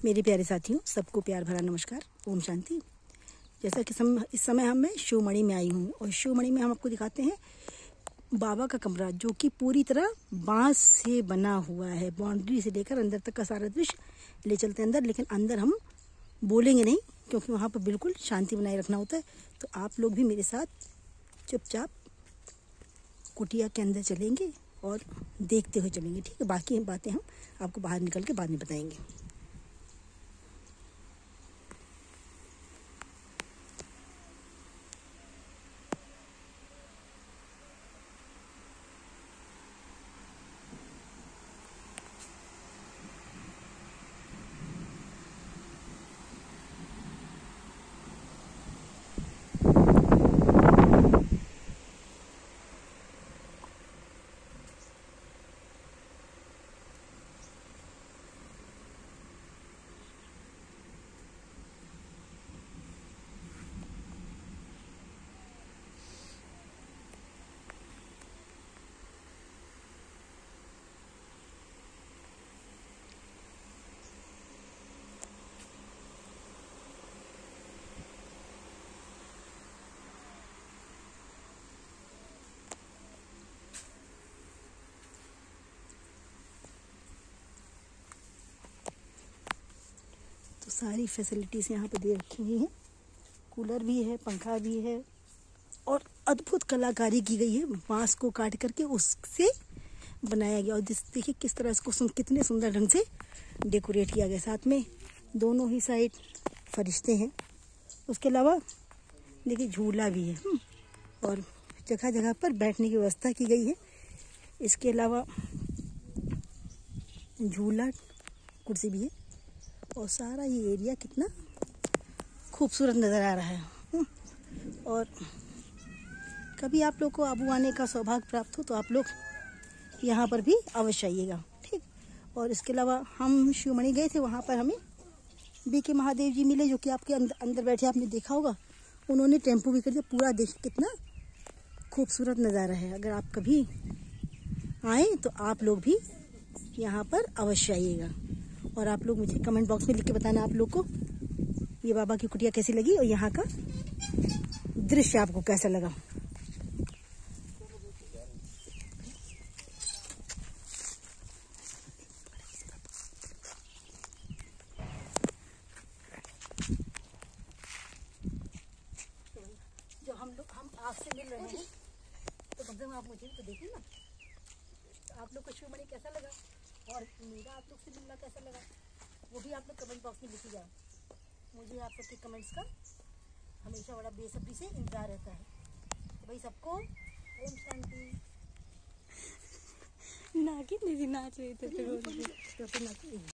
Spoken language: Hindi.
मेरे प्यारे साथियों, सबको प्यार भरा नमस्कार, ओम शांति। जैसा कि इस समय मैं शिवमणि में आई हूँ और शिवमणि में हम आपको दिखाते हैं बाबा का कमरा, जो कि पूरी तरह बांस से बना हुआ है। बाउंड्री से लेकर अंदर तक का सारा दृश्य ले चलते हैं अंदर, लेकिन अंदर हम बोलेंगे नहीं क्योंकि वहाँ पर बिल्कुल शांति बनाए रखना होता है। तो आप लोग भी मेरे साथ चुपचाप कुटिया के अंदर चलेंगे और देखते हुए चलेंगे, ठीक है। बाकी बातें हम आपको बाहर निकल के बाद में बताएंगे। तो सारी फैसिलिटीज़ यहाँ पे दे रखी हुई हैं। कूलर भी है, पंखा भी है और अद्भुत कलाकारी की गई है। बांस को काट करके उससे बनाया गया और देखिए किस तरह इसको कितने सुंदर ढंग से डेकोरेट किया गया। साथ में दोनों ही साइड फरिश्ते हैं। उसके अलावा देखिए झूला भी है और जगह जगह पर बैठने की व्यवस्था की गई है। इसके अलावा झूला कुर्सी भी है और सारा ये एरिया कितना खूबसूरत नज़र आ रहा है। और कभी आप लोग को आबू आने का सौभाग्य प्राप्त हो तो आप लोग यहाँ पर भी अवश्य आइएगा, ठीक। और इसके अलावा हम शिवमणि गए थे, वहाँ पर हमें बीके महादेव जी मिले, जो कि आपके अंदर बैठे आपने देखा होगा। उन्होंने टेम्पो भी कर दिया। पूरा देखिए कितना खूबसूरत नज़ारा है। अगर आप कभी आए तो आप लोग भी यहाँ पर अवश्य आइएगा। और आप लोग मुझे कमेंट बॉक्स में लिख के बताना आप लोग को ये बाबा की कुटिया कैसी लगी और यहाँ का दृश्य आपको कैसा लगा। जो हम आपसे मिल रहे हैं तो कम से कम आप मुझे तो देखिए ना, तो आप लोग को शिवमणि कैसा लगा और मेरा आप लोग से मिलना कैसा लगा, वो भी आप लोग कमेंट बॉक्स में लिखिएगा। मुझे आप सबके कमेंट्स का हमेशा बड़ा बेसब्री से इंतजार रहता है। तो भाई सबको ओम शांति। नागिन दीदी नाच रही थी तो